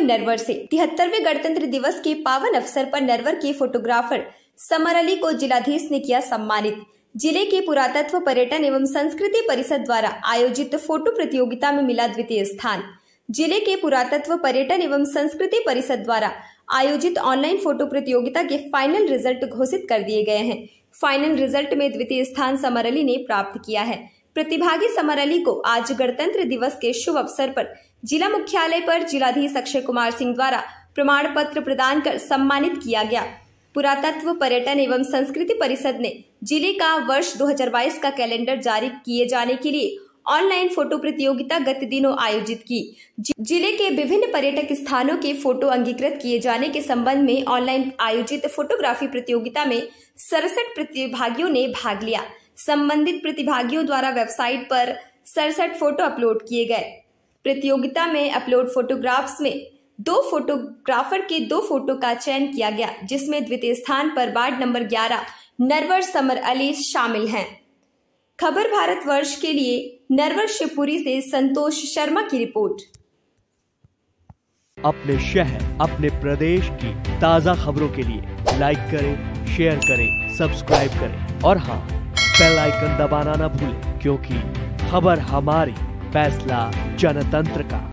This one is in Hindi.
नरवर से 73वें गणतंत्र दिवस के पावन अवसर पर नरवर के फोटोग्राफर समर अली को जिलाधीश ने किया सम्मानित। जिले के पुरातत्व पर्यटन एवं संस्कृति परिषद द्वारा आयोजित फोटो प्रतियोगिता में मिला द्वितीय स्थान। जिले के पुरातत्व पर्यटन एवं संस्कृति परिषद द्वारा आयोजित ऑनलाइन फोटो प्रतियोगिता के फाइनल रिजल्ट घोषित कर दिए गए हैं। फाइनल रिजल्ट में द्वितीय स्थान समर अली ने प्राप्त किया है। प्रतिभागी समर अली को आज गणतंत्र दिवस के शुभ अवसर पर जिला मुख्यालय पर जिलाधीश अक्षय कुमार सिंह द्वारा प्रमाण पत्र प्रदान कर सम्मानित किया गया। पुरातत्व पर्यटन एवं संस्कृति परिषद ने जिले का वर्ष 2022 का कैलेंडर जारी किए जाने के लिए ऑनलाइन फोटो प्रतियोगिता गत दिनों आयोजित की। जिले के विभिन्न पर्यटक स्थानों के फोटो अंगीकृत किए जाने के संबंध में ऑनलाइन आयोजित फोटोग्राफी प्रतियोगिता में 67 प्रतिभागियों ने भाग लिया। संबंधित प्रतिभागियों द्वारा वेबसाइट पर 67 फोटो अपलोड किए गए। प्रतियोगिता में अपलोड फोटोग्राफ्स में 2 फोटोग्राफर के 2 फोटो का चयन किया गया, जिसमें द्वितीय स्थान पर वार्ड नंबर 11 नरवर समर अली शामिल हैं। खबर भारतवर्ष के लिए नरवर शिवपुरी से संतोष शर्मा की रिपोर्ट। अपने शहर, अपने प्रदेश की ताजा खबरों के लिए लाइक करें, शेयर करें, सब्सक्राइब करें और हाँ, बेल आइकन दबाना ना भूलें, क्योंकि खबर हमारी, फैसला जनतंत्र का।